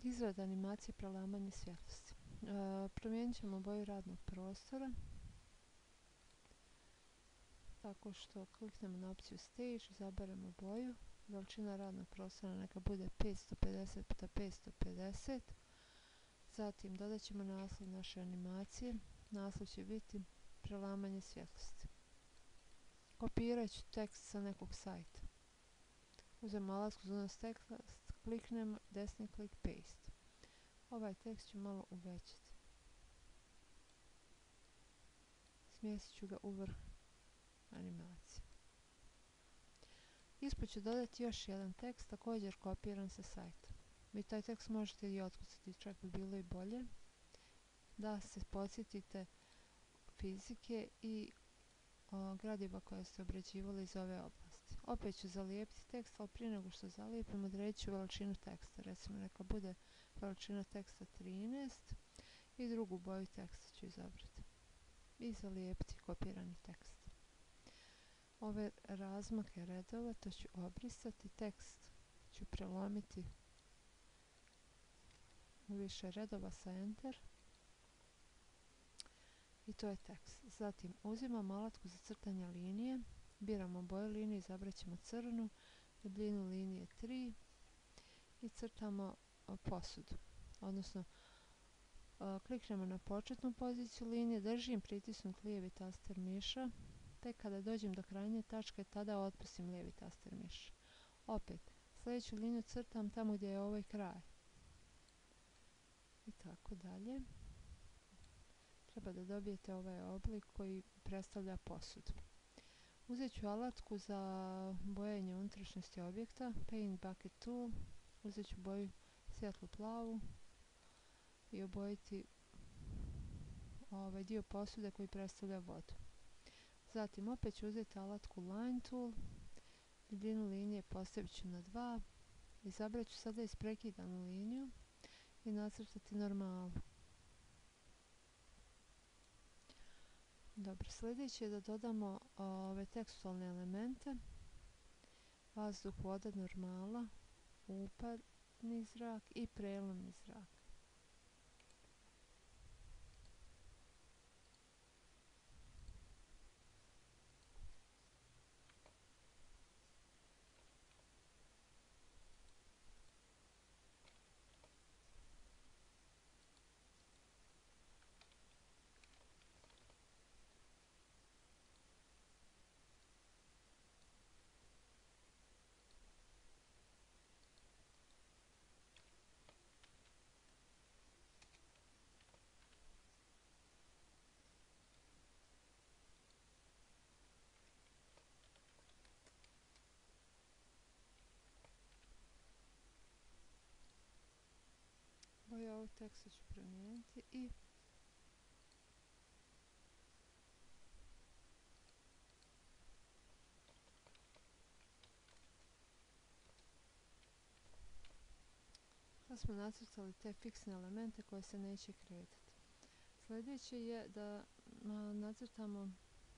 Izrada animacije i prelamanje svjetlosti. Promijenit ćemo boju radnog prostora tako što kliknemo na opciju Stage, izaberemo boju, veličina radnog prostora neka bude 550 x 550, zatim dodat ćemo naslov naše animacije, naslov će biti prelamanje svjetlosti. Kopirat ću tekst sa nekog sajta. Uzmemo alatku za unos teksta, kliknemo, desni klik, paste. Ovaj tekst ću malo uvećati. Smjestit ću ga u vrh animacije. Ispod ću dodati još jedan tekst, također kopiran sa sajta. Vi taj tekst možete i otkucati, čak bi bilo i bolje da se podsjetite fizike i gradiva koje ste obrađivali iz ove oblasti. Opet ću zalijepiti tekst, ali prije nego što zalijepim odredit ću veličinu teksta. Recimo neka bude veličina teksta 13 i drugu boju teksta ću izabrati. I zalijepiti kopirani tekst. Ove razmake redova to ću obrisati, tekst ću prelomiti u više redova sa Enter. I to je tekst. Zatim uzimamo alatku za crtanje linije, biramo boju linije, izabrat ćemo crnu, debljinu linije 3 i crtamo posudu. Odnosno, kliknemo na početnu poziciju linije, držim pritisnut lijevi taster miša, te kada dođem do krajnje tačke, tada otpustim lijevi taster miša. Opet, sljedeću liniju crtam tamo gdje je ovaj kraj. I tako dalje. Treba da dobijete ovaj oblik koji predstavlja posudu. Uzet ću alatku za bojanje unutrašnjosti objekta, Paint Bucket Tool, uzet ću boju svjetlu plavu i obojiti ovaj dio posude koji predstavlja vodu. Zatim opet ću uzeti alatku Line Tool, debljinu linije postavit ću na 2, izabrat ću sada isprekidanu liniju i nacrtati normalu. Dobro, sljedeće je da dodamo ove tekstualne elemente, vazduh, voda, normala, upadni zrak i prelomni zrak. Boju ovog teksta ću promijeniti i sad smo nacrtali te fiksne elemente koje se neće kretati. Sljedeće je da nacrtamo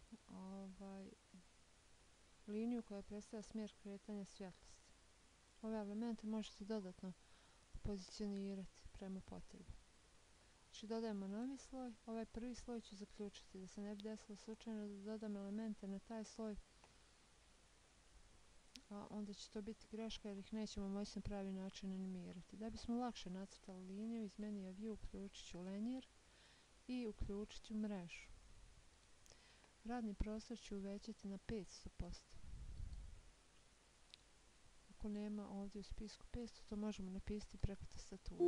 liniju koja predstavlja smjer kretanja svjetlosti. Ove elemente možete dodatno pozicionirati prema potrebi. Znači dodajemo novi sloj, ovaj prvi sloj ću zaključiti da se ne bi desilo slučajno da dodam elemente na taj sloj, a onda će to biti greška jer ih nećemo moći na pravi način animirati. Da bismo lakše nacrtali liniju, iz menija View uključit ću Linear i uključit ću mrežu. Radni prostor ću uvećati na 500%. Ako nema ovdje u spisku 500, to možemo napisati preko tastature.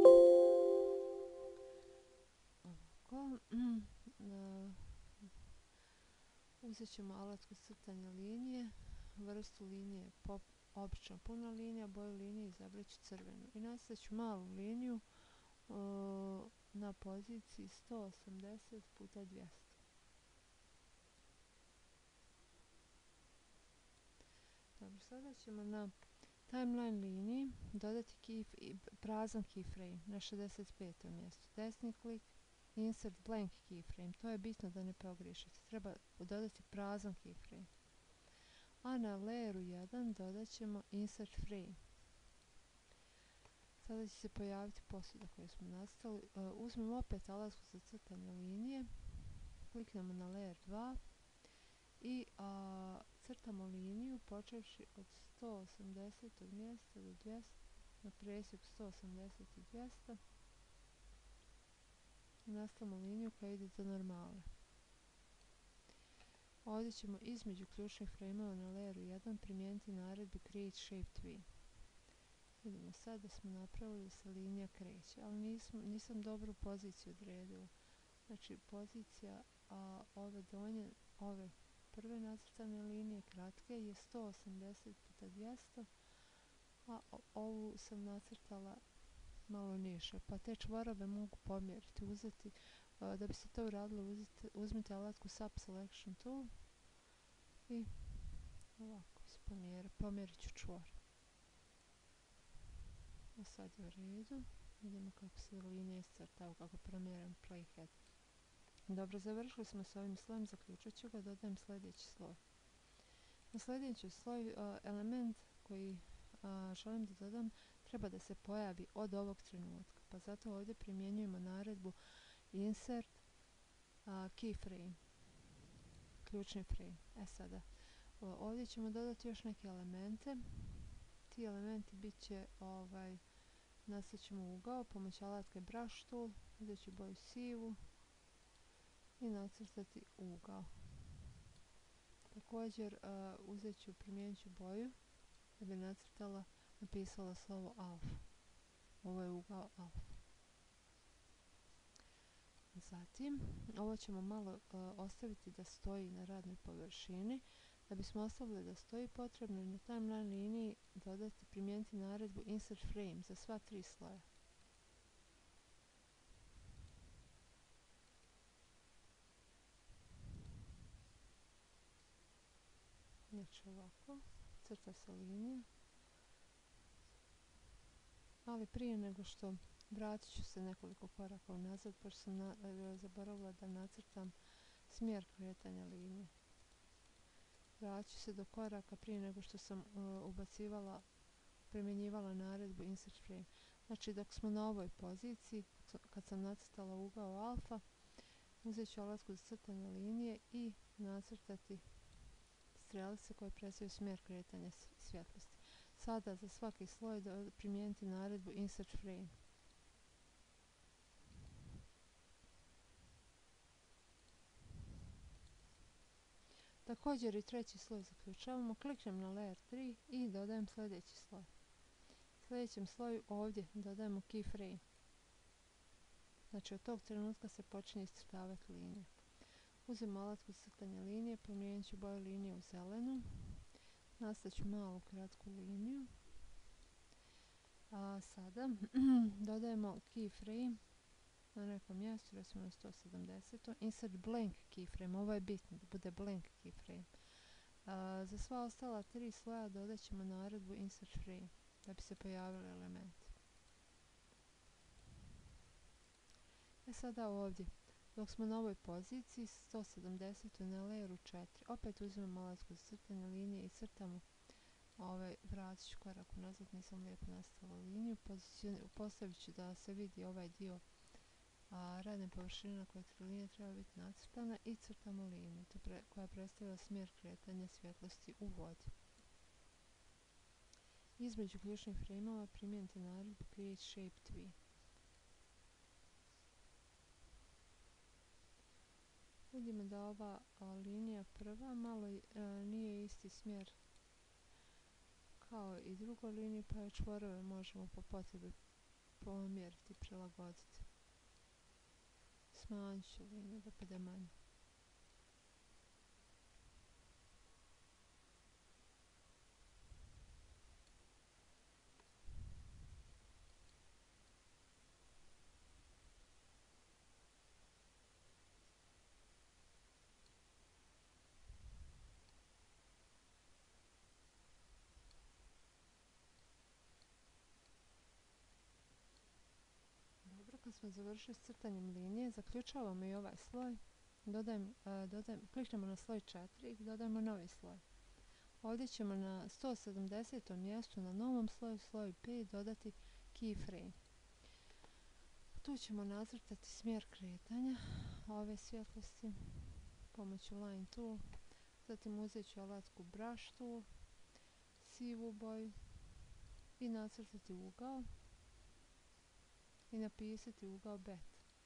Ovako. Uzet ćemo alatku crtanja linije, vrstu linije obična puna linija, boju linije izabrat ću crvenu. I nastavit ću malu liniju na poziciji 180 x 200. Dobro, sada ćemo na timeline liniji dodati prazan keyframe na 65. mjestu. Desni klik, insert blank keyframe. To je bitno da ne pogriješite. Treba dodati prazan keyframe. A na layeru 1 dodat ćemo insert frame. Sada će se pojaviti posuda koju smo nacrtali. Uzmemo opet alatku za crtanje linije, kliknemo na layer 2 i crtamo liniju počevši od 180. mjesta do 200, na presjek 180 i 200 i nastavimo liniju koja ide do normale. Ovdje ćemo između ključnih frameova na layeru 1 primijeniti naredbu Create Shaped V. Vidimo sad da smo napravili da se linija kreće, ali nisam dobru poziciju odredila. Znači pozicija ove prve nacrtane linije kratke je 180 puta 200, a ovu sam nacrtala malo niže, pa te čvorove mogu pomjeriti, uzeti. Da bi se to uradilo, uzmite alatku Subselection Tool i ovako pomjerit ću čvor. A sad je u redu, vidimo kako se linija iscrtava, kako promjeram playhead. Dobro, završili smo s ovim slojem, zaključit ću ga, dodajem sljedeći sloj. Na sljedeći sloj element koji želim da dodam treba da se pojavi od ovog trenutka, pa zato ovdje primjenjujemo naredbu Insert Keyframe, ključni frame. Sada, ovdje ćemo dodati još neke elemente. Ti elementi bit će, nacrtat ćemo ugao pomoću alatke Brush Tool, uzet ću boju sivu i nacrtati ugao. Također primijenit ću boju da bi napisala slovo alfa. Ovo je ugao alfa. Zatim, ovo ćemo malo ostaviti da stoji na radnoj površini. Da bismo ostavili da stoji, potrebno je na timeline liniji primijeniti naredbu Insert Frame za sva 3 sloja. Znači ovako, crta se linija. Ali prije nego što vratit ću se nekoliko koraka unazad, pošto sam zaboravila da nacrtam smjer kretanja linije. Vratit ću se do koraka prije nego što sam primjenjivala naredbu Insert Frame. Znači dok smo na ovoj poziciji, kad sam nacrtala ugao alfa, uzet ću alatku za crtanje linije i nacrtati strelice koje predstavljaju smjer kretanja svjetlosti. Sada za svaki sloj primijeniti naredbu Insert Frame. Također i treći sloj zaključavamo, kliknem na layer 3 i dodajem sljedeći sloj. Sljedećem sloju ovdje dodajemo keyframe. Znači od tog trenutka se počinje iscrtavati linija. Uzmem alatku za crtanje linije, promijenit ću boju linije u zelenu. Nastavit ću malu kratku liniju. A sada dodajemo keyframe na nekom mjestu, recimo na 170. Insert blank keyframe, ovo je bitno da bude blank keyframe. Za sva ostala 3 sloja dodat ćemo naredbu Insert Frame da bi se pojavili elementi. Sada ovdje, dok smo na ovoj poziciji 170. na layeru 4, opet uzmemo alatku za crtanje linije i crtamo vratit ću korak unazad, nisam lijepo nastavila liniju, postavit ću da se vidi ovaj dio radne površine na kojoj linija treba biti nacrtana i crtamo liniju koja predstavlja smjer kretanja svjetlosti u vodi. Između ključnih frameova primijenite naredbu Create Shaped V. Vidimo da ova linija prva malo nije isti smjer kao i drugoj liniji, pa je čvorove možemo po potrebi pomjeriti i prilagoditi. Smanjit ću liniju da bude manje. Kad smo završili s crtanjem linije, zaključavamo i ovaj sloj. Kliknemo na sloj 4 i dodajemo novi sloj. Ovdje ćemo na 170. mjestu na novom sloju, sloju 5, dodati keyframe. Tu ćemo nacrtati smjer kretanja ove svjetlosti pomoću line tool. Zatim uzet ću alatku brush tool, sivu boju i nacrtati ugao i napisati ugao bet.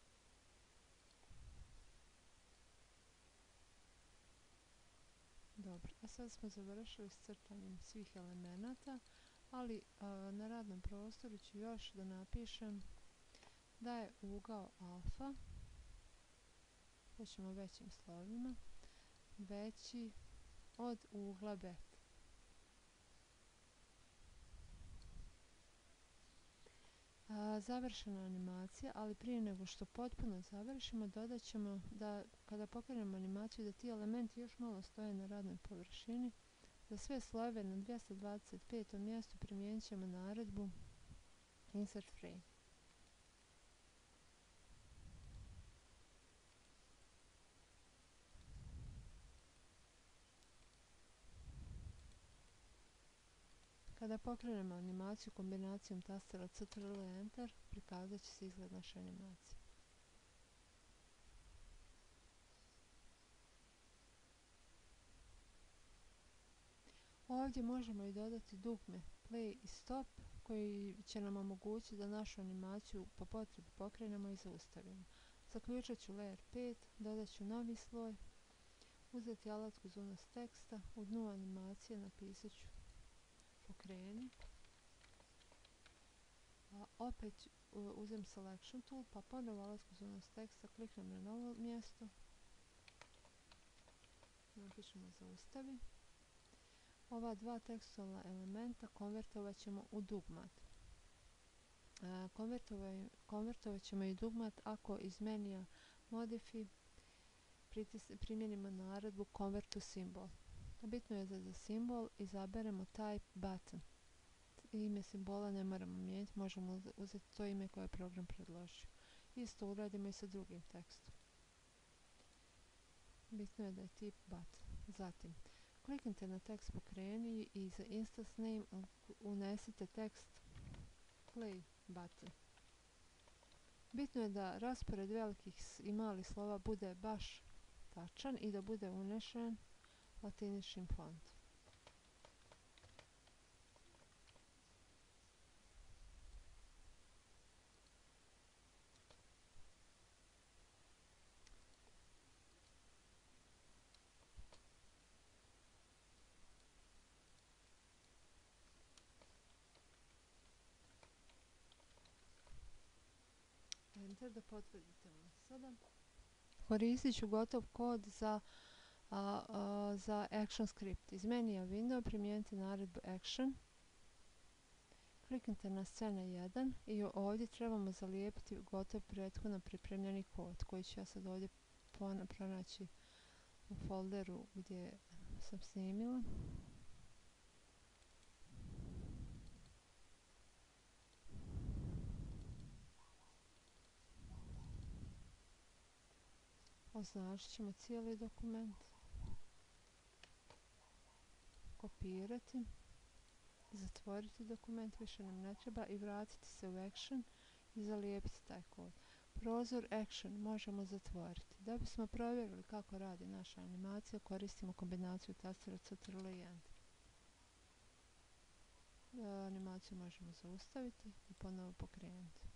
Dobro, a sad smo završili s crtanjem svih elemenata, ali na radnom prostoru ću još da napišem da je ugao alfa, to ćemo većim slovima, veći od ugla beta. Završena animacija, ali prije nego što potpuno završimo, dodat ćemo da kada pokrenemo animaciju da ti elementi još malo stoje na radnoj površini. Za sve slojeve na 225. mjestu primijenit ćemo naredbu insert frame. Kada pokrenemo animaciju kombinacijom tastera Ctrl i Enter, prikazat će se izgled naše animacije. Ovdje možemo i dodati dugme play i stop koji će nam omogućiti da našu animaciju po potrebi pokrenemo i zaustavimo. Zaključat ću layer 5, dodat ću novi sloj, uzeti alatku za unos teksta, u dnu animacije napisat ću pokreni. Opet uzem selection tool, pa ponovo alatku za unos teksta, kliknem na novo mjesto, napišemo zaustavi. Ova dva tekstualna elementa konvertovat ćemo u dugmat. Konvertovat ćemo i dugmat ako iz menija modify primijenimo naredbu convert to symbol. Bitno je da za simbol izaberemo type button. Ime simbola ne moramo mijenjati, možemo uzeti to ime koje je program predložio. Isto uradimo i sa drugim tekstom. Bitno je da je tip button. Zatim, kliknite na tekst pokreni i za instance name unesite tekst play button. Bitno je da raspored velikih i malih slova bude baš tačan i da bude unešen latiničnim fontom. Enter da potvrdite ovo sada. Koristit ću gotov kod za action script. Iz menija window primijenite naredbu action. Kliknite na scena 1 i ovdje trebamo zalijepiti gotov prethodno pripremljeni kod koji ću ja sad ovdje pronaći u folderu gdje sam snimila. Označit ćemo cijeli dokument, kopirati, zatvoriti dokument, više nam ne treba, i vratiti se u action i zalijepiti taj kod. Prozor action možemo zatvoriti. Da bismo provjerili kako radi naša animacija, koristimo kombinaciju tastera Ctrl i Enter. Animaciju možemo zaustaviti i ponovo pokrenuti.